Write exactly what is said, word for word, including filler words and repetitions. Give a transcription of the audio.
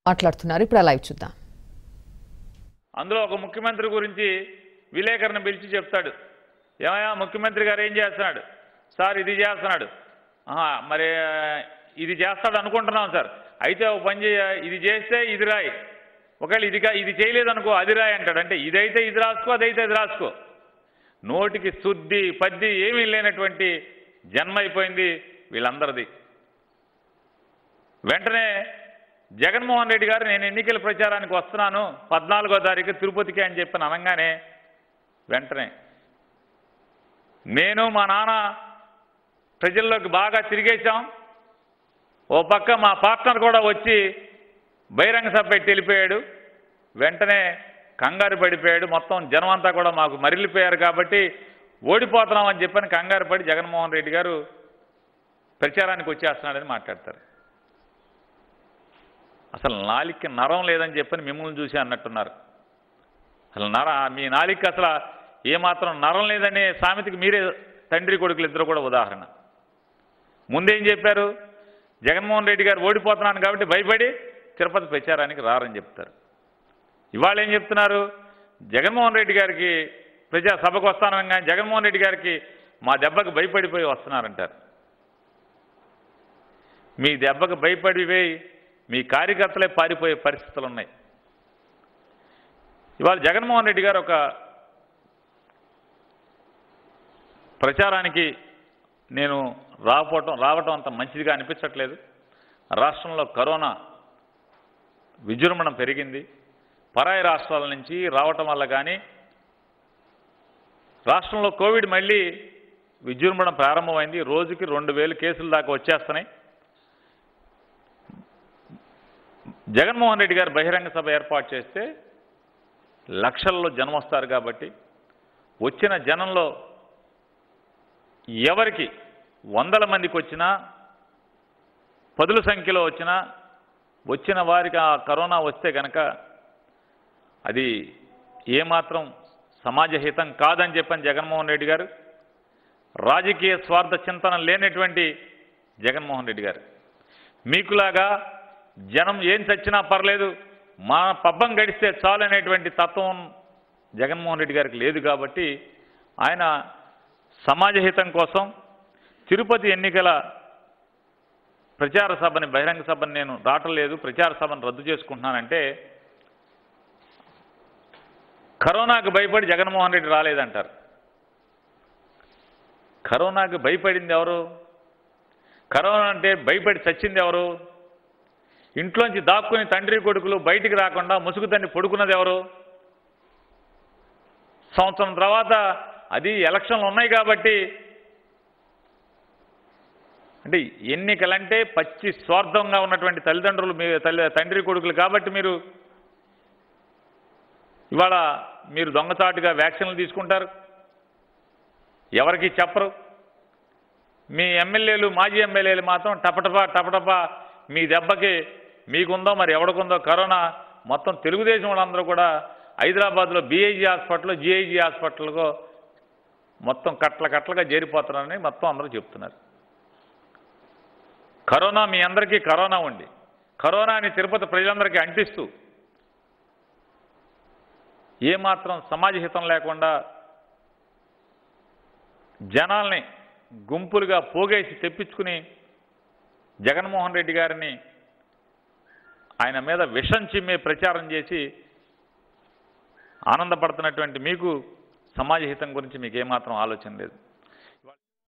మాట్లాడుతున్నారు. ఇప్పుడు లైవ్ చూద్దాం. అందులో ఒక ముఖ్యమంత్రి గురించి విలేకరుని పిలిచి చెప్తాడు, ఏమయ్యా ముఖ్యమంత్రి గారు ఏం చేస్తున్నాడు సార్, ఇది చేస్తున్నాడు, మరి ఇది చేస్తాడు అనుకుంటున్నాం సార్, అయితే ఒక పని చేయ, ఇది చేస్తే ఇది రాయి, ఒకవేళ ఇది ఇది చేయలేదనుకో అది రాయి అంటాడు. అంటే ఇదైతే ఇది రాసుకో, అదైతే అది రాసుకో. నోటికి శుద్ధి పద్ది ఏమీ లేనటువంటి జన్మ అయిపోయింది వీళ్ళందరిది. వెంటనే జగన్మోహన్ రెడ్డి గారు నేను ఎన్నికల ప్రచారానికి వస్తున్నాను పద్నాలుగో తారీఖు తిరుపతికి అని చెప్పి అనగానే వెంటనే నేను మా నాన్న ప్రజల్లోకి బాగా తిరిగేశాం, ఓ పక్క మా పార్ట్నర్ కూడా వచ్చి బహిరంగ సభ పెట్టి వెళ్ళిపోయాడు, వెంటనే కంగారు పడిపోయాడు, మొత్తం జనం అంతా కూడా మాకు మరిలిపోయారు కాబట్టి ఓడిపోతున్నామని చెప్పని కంగారు పడి జగన్మోహన్ రెడ్డి గారు ప్రచారానికి వచ్చేస్తున్నాడని మాట్లాడతారు. అసలు నాలికి నరం లేదని చెప్పని మిమ్మల్ని చూసి అన్నట్టున్నారు. అసలు నర మీ నాలికి అసలు ఏమాత్రం నరం లేదనే సామెతకి మీరే తండ్రి కొడుకులు ఇద్దరు కూడా ఉదాహరణ. ముందేం చెప్పారు, జగన్మోహన్ రెడ్డి గారు ఓడిపోతున్నాను కాబట్టి భయపడి తిరుపతి ప్రచారానికి రారని చెప్తారు. ఇవాళ ఏం చెప్తున్నారు, జగన్మోహన్ రెడ్డి గారికి ప్రజా సభకు వస్తానని కానీ జగన్మోహన్ రెడ్డి గారికి మా దెబ్బకు భయపడిపోయి వస్తున్నారంటారు. మీ దెబ్బకు భయపడిపోయి మీ కార్యకర్తలే పారిపోయే పరిస్థితులు ఉన్నాయి. ఇవాళ జగన్మోహన్ రెడ్డి గారు ఒక ప్రచారానికి నేను రాకపోవటం రావటం అంత మంచిదిగా అనిపించట్లేదు. రాష్ట్రంలో కరోనా విజృంభణ పెరిగింది, పరాయి రాష్ట్రాల నుంచి రావటం వల్ల కానీ రాష్ట్రంలో కోవిడ్ మళ్ళీ విజృంభణ ప్రారంభమైంది. రోజుకి రెండు వేలు కేసుల దాకా వచ్చేస్తున్నాయి. జగన్మోహన్ రెడ్డి గారు బహిరంగ సభ ఏర్పాటు చేస్తే లక్షల్లో జనం వస్తారు కాబట్టి వచ్చిన జనంలో ఎవరికి వందల మందికి వచ్చినా పదుల సంఖ్యలో వచ్చినా వచ్చిన వారికి ఆ కరోనా వస్తే కనుక అది ఏమాత్రం సమాజహితం కాదని చెప్పని జగన్మోహన్ రెడ్డి గారు, రాజకీయ స్వార్థ చింతన లేనటువంటి జగన్మోహన్ రెడ్డి గారు మీకులాగా జనం ఏం చచ్చినా పర్లేదు మా పబ్బం గడిస్తే చాలు అనేటువంటి తత్వం జగన్మోహన్ రెడ్డి గారికి లేదు కాబట్టి ఆయన సమాజహితం కోసం తిరుపతి ఎన్నికల ప్రచార సభని బహిరంగ సభని నేను రావటం లేదు, ప్రచార సభను రద్దు చేసుకుంటున్నానంటే కరోనాకు భయపడి జగన్మోహన్ రెడ్డి రాలేదంటారు. కరోనాకు భయపడింది ఎవరు? కరోనా అంటే భయపడి చచ్చింది ఎవరు? ఇంట్లోంచి దాక్కుని తండ్రి కొడుకులు బయటికి రాకుండా ముసుగు తన్ని పడుకున్నది ఎవరు? సంవత్సరం తర్వాత అది ఎలక్షన్లు ఉన్నాయి కాబట్టి, అంటే ఎన్నికలంటే పచ్చి స్వార్థంగా ఉన్నటువంటి తల్లిదండ్రులు మీ తల్లి తండ్రి కొడుకులు కాబట్టి మీరు ఇవాళ మీరు దొంగచాటుగా వ్యాక్సిన్లు తీసుకుంటారు, ఎవరికి చెప్పరు. మీ ఎమ్మెల్యేలు మాజీ ఎమ్మెల్యేలు మాత్రం టపటపా టపటపా మీ దెబ్బకి మీకుందో మరి ఎవడికుందో కరోనా మొత్తం తెలుగుదేశం వాళ్ళందరూ కూడా హైదరాబాద్లో బీఐజీ హాస్పిటల్ జిఐజీ హాస్పిటల్కో మొత్తం కట్ల కట్లగా చేరిపోతున్నారని మొత్తం అందరూ చెప్తున్నారు. కరోనా మీ అందరికీ కరోనా ఉండి కరోనాని తిరుపతి ప్రజలందరికీ అంటిస్తూ ఏమాత్రం సమాజహితం లేకుండా జనాల్ని గుంపులుగా పోగేసి తెప్పించుకుని జగన్మోహన్ రెడ్డి గారిని ఆయన మీద విషం చిమ్మే ప్రచారం చేసి ఆనందపడుతున్నటువంటి మీకు సమాజహితం గురించి మీకు ఏమాత్రం ఆలోచన లేదు.